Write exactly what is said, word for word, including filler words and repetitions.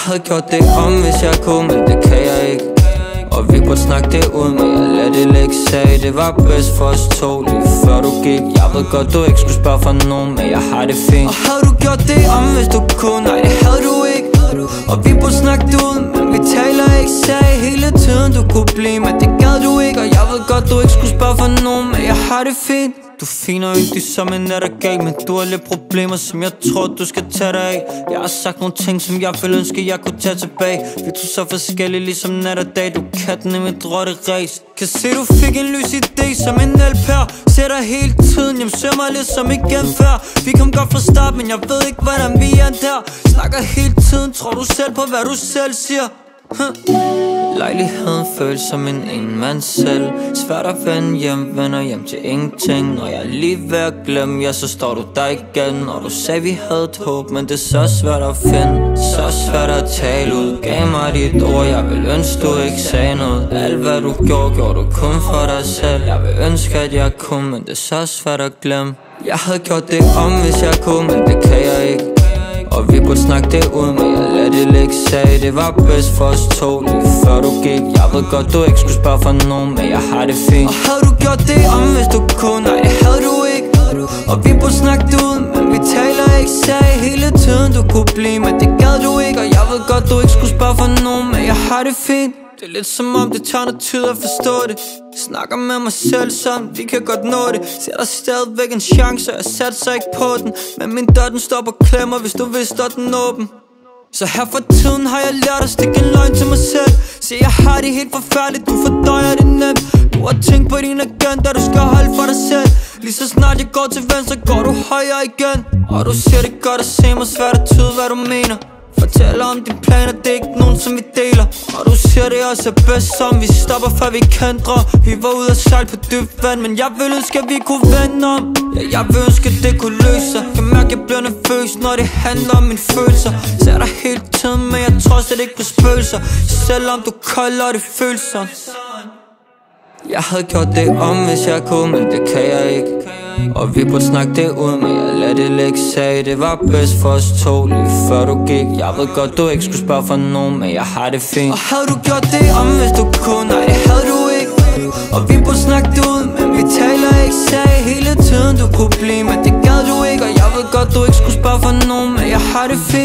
havde gjort det om, hvis jeg kunne, men det kan jeg ikke. Og vi burde snakke det ud, men jeg lader det ligge. Sagde det var bedst for os to, lige før du gik. Jeg ved godt, du ikke skulle spørge for nogen, men jeg har det fint. Og havde du gjort det om, hvis du kunne? Nej, det havde du ikke. Og vi burde snakke det ud, men vi taler ikke. Sagde hele tiden, du kunne blive, men det gad du ikke. Og jeg ved godt, du ikke skulle spørge for nogen, men jeg har det fint. Du er fin og yndig som en nattergal, men du har lidt problemer, som jeg tror, du skal tage dig af. Jeg har sagt nogle ting, som jeg ville ønske, jeg kunne tage tilbage. Vi er så forskellige, ligesom nat og dag. Du er katten i mit rotte-ræs. Kan se, du fik en lys idé som en L P R. Ser dig hele tiden, jamen ser mig lidt som igen før. Vi kom godt fra start, men jeg ved ikke, hvordan vi er der. Snakker hele tiden, tror du selv på, hvad du selv siger? Huh. Lejligheden føles som en enmands selv. Svært at vende hjem, vender hjem til ingenting. Når jeg er lige ved at glemme, ja, så står du der igen. Og du sagde vi havde et håb, men det er så svært at finde. Så svært at tale ud, gav mig dit ord. Jeg vil ønske du ikke sagde noget. Alt hvad du gjorde, gjorde du kun for dig selv. Jeg vil ønske at jeg kunne, men det er så svært at glemme. Jeg havde gjort det om, hvis jeg kunne, men det kan jeg ikke. Og vi burde snakke det ud, men jeg lader det ligge. Sagde det var bedst for os to, lige før du gik. Jeg ved godt, du ikke skulle spørge for nogen, men jeg har det fint. Og havde du gjort det om, hvis du kunne? Nej, det havde du ikke. Og vi burde snakke det ud, men vi taler ikke. Sagde hele tiden, du kunne blive, men det gad du ikke. Og jeg ved godt, du ikke skulle spørge for nogen, men jeg har det fint. Det er lidt som om det tager noget tid at forstå det. Snakker med mig selv som, vi kan godt nå det. Ser der stadigvæk en chance, jeg satser ikke på den. Men min dør den står på klemmer, hvis du vil stå den åben. Så her for tiden har jeg lært at stikke en løgn til mig selv. Se, jeg har det helt forfærdeligt, du fordøjer det nemt. Du har tænkt på din agenda, du skal holde for dig selv. Lige så snart jeg går til venstre, går du højere igen. Og du siger det godt at se mig, svært at tyde hvad du mener. Fortæller om dine planer, det er ikke nogen som vi deler. Og du siger det også er bedst som vi stopper før vi kantrer. Vi var ude at sejle på dybt vand, men jeg vil ønske at vi kunne vende om. Ja, jeg vil ønske at det kunne løse sig. Kan mærke jeg bliver nervøs, når det handler om mine følelser. Ser dig hele tiden, men jeg tror slet ikke på spøgelser. Selvom du kolder, det føles sådan. Jeg havde gjort det om, hvis jeg kunne, men det kan jeg ikke. Og vi burde snakke det ud, men jeg lader det ligge. Sagde det var bedst for os to, lige før du gik. Jeg ved godt, du ikke skulle spørge for nogen, men jeg har det fint. Og havde du gjort det om, hvis du kunne? Nej, det havde du ikke. Og vi burde snakke det ud, men vi taler ikke. Sagde hele tiden, du kunne blive, men det gad du ikke. Og jeg ved godt, du ikke skulle spørge for nogen, men jeg har det fint.